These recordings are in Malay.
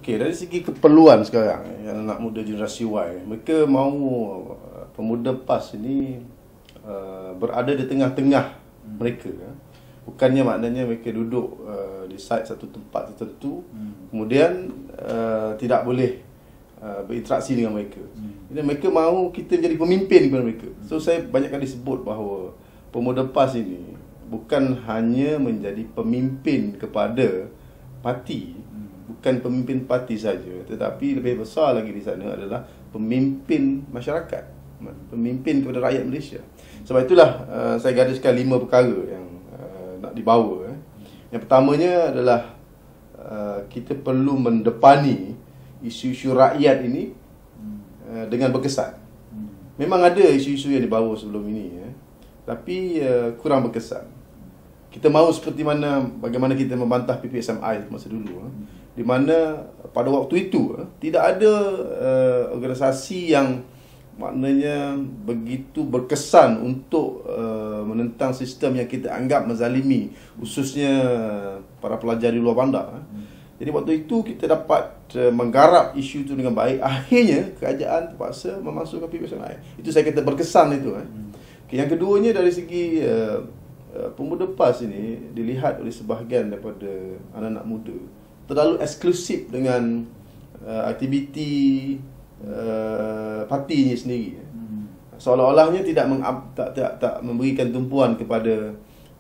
Okey, dari segi keperluan sekarang yang anak muda generasi Y, mereka mahu pemuda PAS ini berada di tengah-tengah mereka. Bukannya maknanya mereka duduk di satu tempat tertentu, kemudian tidak boleh berinteraksi dengan mereka. Jadi mereka mahu kita menjadi pemimpin kepada mereka. So saya banyak kali sebut bahawa pemuda PAS ini bukan hanya menjadi pemimpin kepada parti, bukan pemimpin parti saja, tetapi lebih besar lagi di sana adalah pemimpin masyarakat, pemimpin kepada rakyat Malaysia. Sebab itulah saya gariskan 5 perkara yang nak dibawa. Yang pertamanya adalah kita perlu mendepani isu-isu rakyat ini dengan berkesan. Memang ada isu-isu yang dibawa sebelum ini, tapi kurang berkesan. Kita mahu seperti bagaimana kita membantah PPSMI masa dulu, di mana pada waktu itu tidak ada organisasi yang maknanya begitu berkesan untuk menentang sistem yang kita anggap menzalimi, khususnya para pelajar di luar bandar. Jadi waktu itu kita dapat menggarap isu itu dengan baik. Akhirnya kerajaan terpaksa memasukkan PPSMI. Itu saya kata berkesan itu. Okay, yang keduanya dari segi pemuda PAS ini dilihat oleh sebahagian daripada anak-anak muda terlalu eksklusif dengan aktiviti partinya sendiri. Seolah-olahnya tidak memberikan tumpuan kepada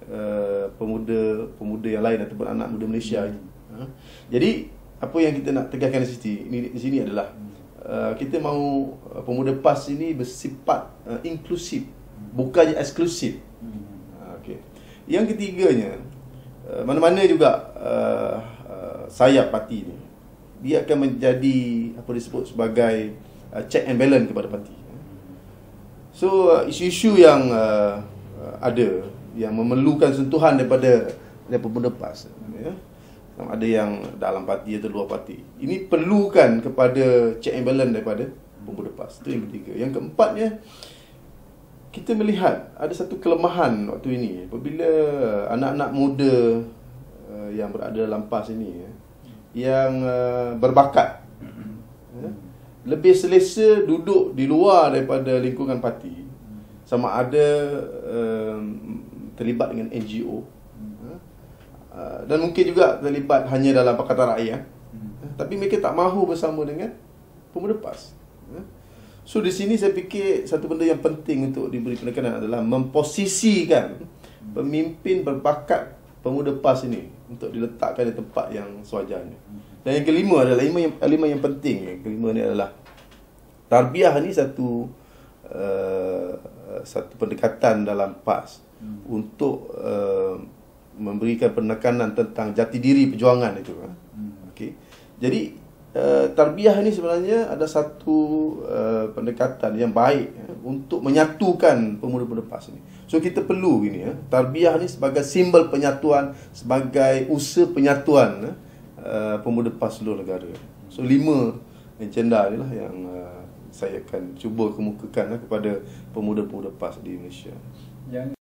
pemuda yang lain ataupun anak muda Malaysia. Jadi apa yang kita nak tegaskan di sini adalah kita mahu pemuda PAS ini bersifat inklusif, bukannya eksklusif. Okay. Yang ketiganya, mana-mana juga sayap parti ni, dia akan menjadi apa disebut sebagai check and balance kepada parti. So isu-isu yang ada yang memerlukan sentuhan daripada pemuda PAS, ada yang dalam parti atau luar parti, ini perlukan kepada check and balance daripada pemuda PAS. Itu yang ketiga. Yang keempatnya, kita melihat ada satu kelemahan waktu ini apabila anak-anak muda yang berada dalam PAS ini yang berbakat lebih selesa duduk di luar daripada lingkungan parti, sama ada terlibat dengan NGO, dan mungkin juga terlibat hanya dalam Pakatan Rakyat, tapi mereka tak mahu bersama dengan pemuda PAS. So di sini saya fikir satu benda yang penting untuk diberi penekanan adalah memposisikan pemimpin berbakat pemuda PAS ini untuk diletakkan di tempat yang sewajarnya. Dan yang kelima adalah lima yang penting. Yang kelima ni adalah tarbiyah ni satu pendekatan dalam PAS untuk memberikan penekanan tentang jati diri perjuangan itu. Okey. Jadi tarbiyah ini sebenarnya ada satu pendekatan yang baik untuk menyatukan pemuda-pemuda PAS ini. So kita perlu ini tarbiyah ni sebagai simbol penyatuan, sebagai usaha penyatuan pemuda PAS seluruh negara. So 5 agenda inilah yang saya akan cuba kemukakan kepada pemuda-pemuda PAS di Malaysia.